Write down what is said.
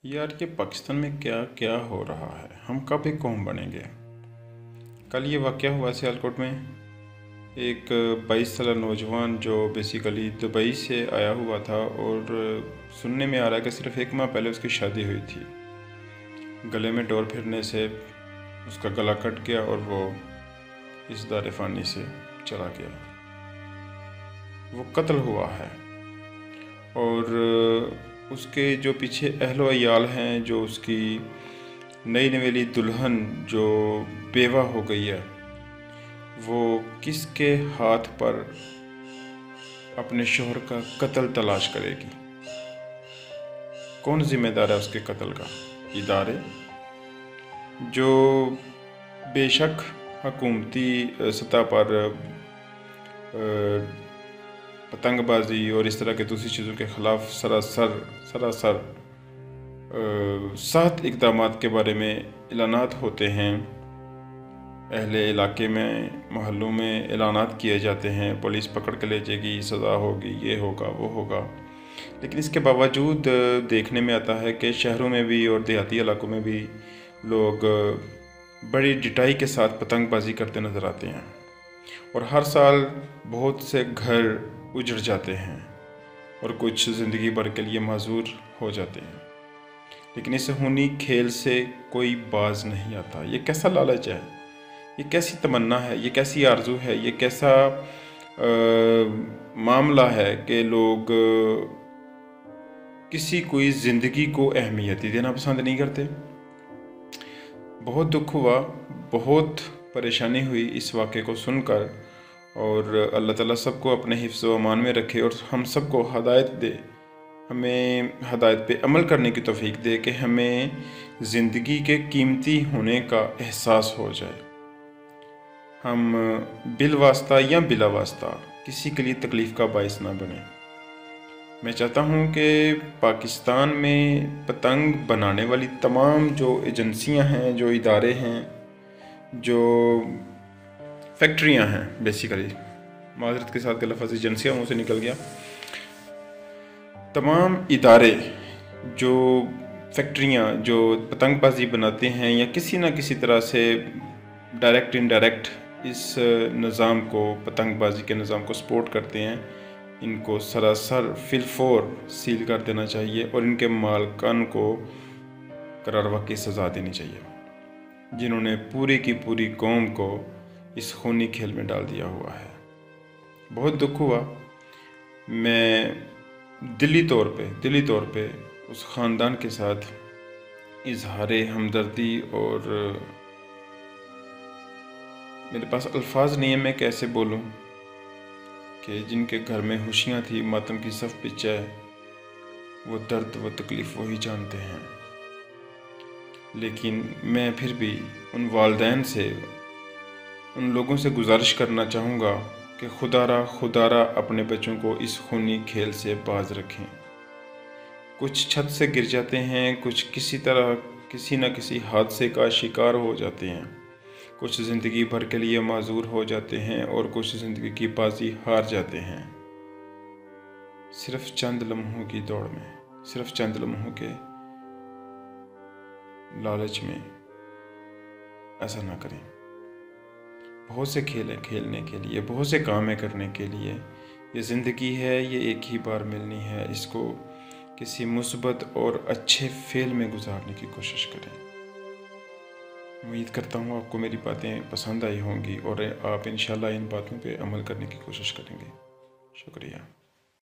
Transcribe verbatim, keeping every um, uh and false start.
यार ये पाकिस्तान में क्या क्या हो रहा है। हम कब एक कौम बनेंगे। कल ये वाक़या हुआ सियालकोट में। एक बाईस साल नौजवान जो बेसिकली दुबई से आया हुआ था और सुनने में आ रहा है कि सिर्फ एक माह पहले उसकी शादी हुई थी। गले में डोर फिरने से उसका गला कट गया और वो इस दार फ़ानी से चला गया। वो कत्ल हुआ है और उसके जो पीछे अहलो अयाल हैं, जो उसकी नई नवेली दुल्हन जो बेवा हो गई है, वो किसके हाथ पर अपने शोहर का कत्ल तलाश करेगी। कौन ज़िम्मेदार है उसके कत्ल का। इदारे जो बेशक हुकूमती सतह पर पतंगबाजी और इस तरह के दूसरी चीज़ों के ख़िलाफ़ सरासर सरासर सख्त इक़दाम के बारे में ऐलानात होते हैं। अहले इलाके में महल्लों में ऐलानात किए जाते हैं, पुलिस पकड़ के ले जाएगी, सज़ा होगी, ये होगा वो होगा। लेकिन इसके बावजूद देखने में आता है कि शहरों में भी और देहाती इलाकों में भी लोग बड़ी डिटाई के साथ पतंगबाजी करते नज़र आते हैं और हर साल बहुत से घर उजड़ जाते हैं और कुछ ज़िंदगी भर के लिए माजूर हो जाते हैं। लेकिन इस खूनी खेल से कोई बाज नहीं आता। ये कैसा लालच है, ये कैसी तमन्ना है, ये कैसी आरज़ू है, ये कैसा आ, मामला है कि लोग किसी कोई ज़िंदगी को अहमियत ही देना पसंद नहीं करते। बहुत दुख हुआ, बहुत परेशानी हुई इस वाक़े को सुनकर, और अल्लाह ताला सबको अपने हिफ्ज़ व अमान में रखे और हम सबको हदायत दे, हमें हदायत पे अमल करने की तौफीक दे कि हमें ज़िंदगी के कीमती होने का एहसास हो जाए। हम बिल वास्ता या बिला वास्ता किसी के लिए तकलीफ़ का बाइस ना बने। मैं चाहता हूँ कि पाकिस्तान में पतंग बनाने वाली तमाम जो एजेंसियाँ हैं, जो इदारे हैं, जो फैक्ट्रियाँ हैं, बेसिकली माज़रत के साथ के लफ्ज़ एजेंसियाँ मुँह से निकल गया, तमाम इदारे जो फैक्ट्रियाँ जो पतंगबाजी बनाते हैं या किसी न किसी तरह से डायरेक्ट इनडायरेक्ट इस निज़ाम को, पतंगबाजी के निज़ाम को सपोर्ट करते हैं, इनको सरासर फिलफोर सील कर देना चाहिए और इनके मालकान को करार वाक़ई सज़ा देनी चाहिए, जिन्होंने पूरी की पूरी कौम को इस खूनी खेल में डाल दिया हुआ है। बहुत दुख हुआ। मैं दिली तौर पे दिली तौर पे उस ख़ानदान के साथ इजहार हमदर्दी, और मेरे पास अल्फाज नहीं है, मैं कैसे बोलूं कि जिनके घर में खुशियाँ थी, मातम की सफ़ पिचा है, वो दर्द व तकलीफ़ वही जानते हैं। लेकिन मैं फिर भी उन वालिदैन से, उन लोगों से गुजारिश करना चाहूँगा कि खुदारा खुदारा अपने बच्चों को इस खूनी खेल से बाज रखें। कुछ छत से गिर जाते हैं, कुछ किसी तरह किसी न किसी हादसे का शिकार हो जाते हैं, कुछ ज़िंदगी भर के लिए माजूर हो जाते हैं और कुछ ज़िंदगी की बाजी हार जाते हैं। सिर्फ चंद लम्हों की दौड़ में, सिर्फ चंद लम्हों के लालच में ऐसा ना करें। बहुत से खेल हैं खेलने के लिए, बहुत से काम है करने के लिए। ये ज़िंदगी है, ये एक ही बार मिलनी है। इसको किसी मुस्बत और अच्छे फेल में गुजारने की कोशिश करें। उम्मीद करता हूँ आपको मेरी बातें पसंद आई होंगी और आप इंशाल्लाह इन बातों पे अमल करने की कोशिश करेंगे। शुक्रिया।